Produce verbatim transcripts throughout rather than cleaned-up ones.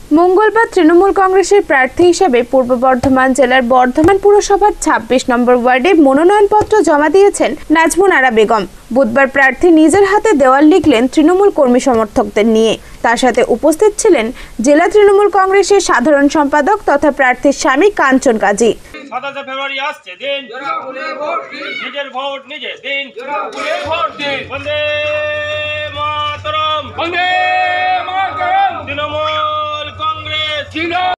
মঙ্গলবার তৃণমূল কংগ্রেসের প্রার্থী হিসেবে পূর্ব বর্ধমান জেলার বর্ধমান পুরসভার ছাব্বিশ নম্বর ওয়ার্ডে মনোনয়নপত্র জমা দিয়েছেন নাজমুন আরা বেগম। বুধবার প্রার্থী নিজের হাতে দেওয়াল লিখলেন তৃণমূল কর্মী সমর্থকদের নিয়ে। তার সাথে উপস্থিত ছিলেন জেলা তৃণমূল কংগ্রেসের সাধারণ সম্পাদক তথা প্রার্থীর স্বামী কাঞ্চন কাজী। সাতাশে ফেব্রুয়ারি আসছে দিন, নিজের ভোট নিজে দিন, বন্দে মাতরম, বন্দে মাতরম, তৃণমূল কংগ্রেস জিন্দাবাদ।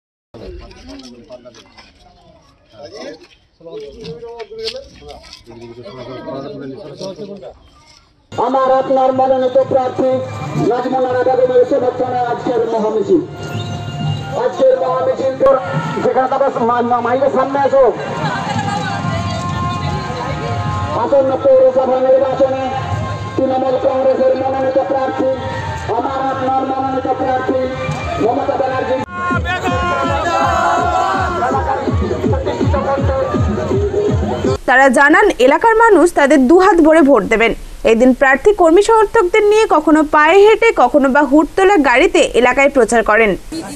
আমার আপনার মনোনীত প্রার্থী নাজমুন আরা বেগমের সমর্থনে আজকের মহামিছিল আজকের মহামিছিল যেখানে তারা মাইলের সামনে আসো। আসন্ন পৌরসভা নির্বাচনে তৃণমূল কংগ্রেসের মনোনীত প্রার্থী আমার আপনার মনোনীত প্রার্থী মমতা ব্যানার্জি তারা জানান এলাকার মানুষ তাদের দুহাত ভরে ভোট দেবেন। এদিন প্রার্থী কর্মী সমর্থকদের নিয়ে কখনো পায়ে হেঁটে কখনো বা হুড়তোলা গাড়িতে এলাকায় প্রচার করেন।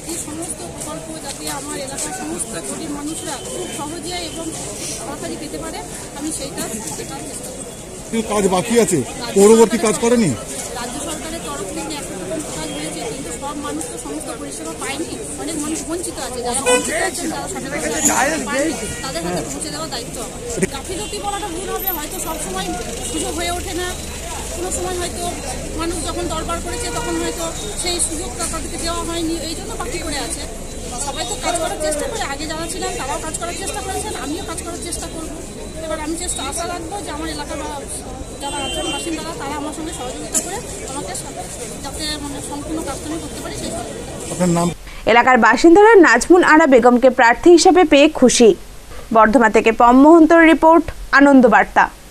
কাজ বাকি আছে, পরবর্তী কাজ করেনি রাজ্য সরকারের তরফ থেকে একটা রকম কাজ হয়েছে, কিন্তু সব মানুষ তো সমস্ত পরিষেবা পায়নি। অনেক মানুষ বঞ্চিত আছে, যারা বঞ্চিত আছেন তারা সঠিক পায়নি, তাদের হাতে পৌঁছে দেওয়ার দায়িত্ব আমার। গাফিলতি বলাটা ভুল হবে, হয়তো সবসময় সুযোগ হয়ে ওঠে না। কোনো সময় হয়তো মানুষ যখন দরবার করেছে তখন হয়তো সেই সুযোগটা তাদেরকে দেওয়া হয়নি, এই জন্য বাকি করে আছে। সবাই তো কাজ করার চেষ্টা করে, আগে যারা ছিলেন তারাও কাজ করার চেষ্টা করেছেন, আমিও কাজ করার চেষ্টা করব। এবার আমি চেষ্টা আশা রাখবো যে আমার এলাকার যারা আছেন বাসিন্দারা তারা আমার সঙ্গে সহযোগিতা করে আমাকে যাতে মানে সম্পূর্ণ কাজটা আমি করতে পারি সেই সহযোগিতা। এলাকার বাসিন্দারা নাজমুন আরা বেগমকে প্রার্থী হিসেবে পেয়ে খুশি। বর্ধমান থেকে পম মোহন্তর রিপোর্ট, আনন্দ বার্তা।